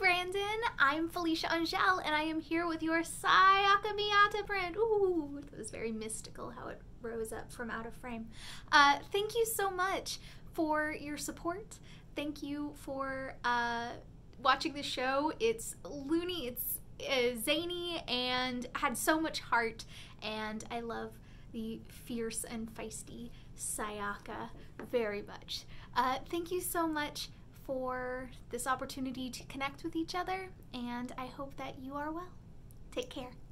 Brandon. I'm Felecia Angelle, and I am here with your Sayaka Miyata brand. Ooh, it was very mystical how it rose up from out of frame. Thank you so much for your support. Thank you for watching the show. It's loony, it's zany, and had so much heart, and I love the fierce and feisty Sayaka very much. Thank you so much for this opportunity to connect with each other, and I hope that you are well. Take care.